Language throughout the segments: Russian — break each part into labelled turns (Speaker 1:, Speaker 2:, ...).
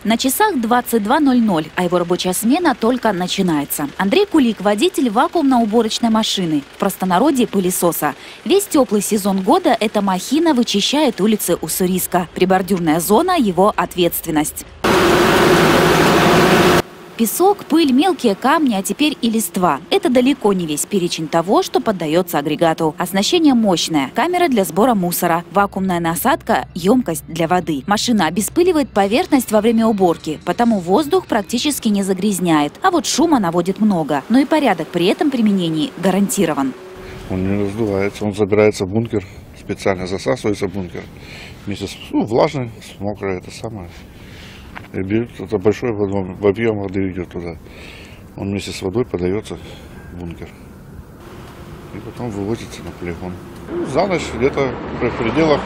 Speaker 1: На часах 22:00, а его рабочая смена только начинается. Андрей Кулик – водитель вакуумно-уборочной машины, в простонародье пылесоса. Весь теплый сезон года эта махина вычищает улицы Уссурийска. Прибордюрная зона – его ответственность. Песок, пыль, мелкие камни, а теперь и листва. Это далеко не весь перечень того, что поддается агрегату. Оснащение мощное. Камера для сбора мусора, вакуумная насадка, емкость для воды. Машина обеспыливает поверхность во время уборки, потому воздух практически не загрязняет. А вот шума наводит много. Но и порядок при этом применении гарантирован.
Speaker 2: Он не раздувается, он забирается в бункер, специально засасывается в бункер. Вместе с влажный, с мокрой, это самое. И берет, это большой в объем воды идет туда. Он вместе с водой подается в бункер. И потом вывозится на полигон. За ночь где-то в пределах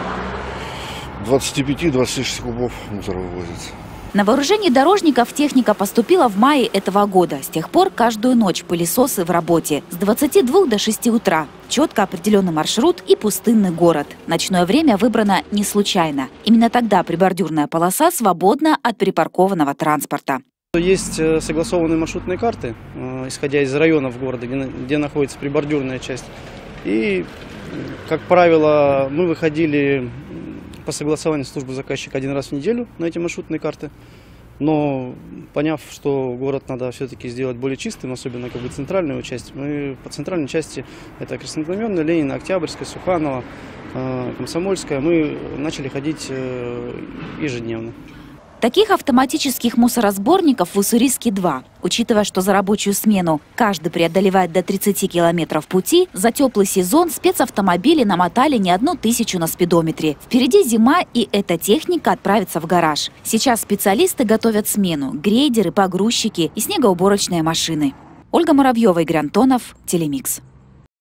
Speaker 2: 25-26 кубов мусора вывозится.
Speaker 1: На вооружении дорожников техника поступила в мае этого года. С тех пор каждую ночь пылесосы в работе. С 22 до 6 утра. Четко определенный маршрут и пустынный город. Ночное время выбрано не случайно. Именно тогда прибордюрная полоса свободна от припаркованного транспорта.
Speaker 3: Есть согласованные маршрутные карты, исходя из районов города, где находится прибордюрная часть. И, как правило, мы выходили по согласованию службы заказчика один раз в неделю на эти маршрутные карты. Но поняв, что город надо все-таки сделать более чистым, особенно центральную часть, мы по центральной части, это Краснознаменная, Ленина, Октябрьская, Суханова, Комсомольская, мы начали ходить ежедневно.
Speaker 1: Таких автоматических мусоросборников в Уссурийске 2. Учитывая, что за рабочую смену каждый преодолевает до 30 километров пути, за теплый сезон спецавтомобили намотали не 1000 на спидометре. Впереди зима, и эта техника отправится в гараж. Сейчас специалисты готовят смену – грейдеры, погрузчики и снегоуборочные машины. Ольга Муравьева, Игорь Антонов, Телемикс.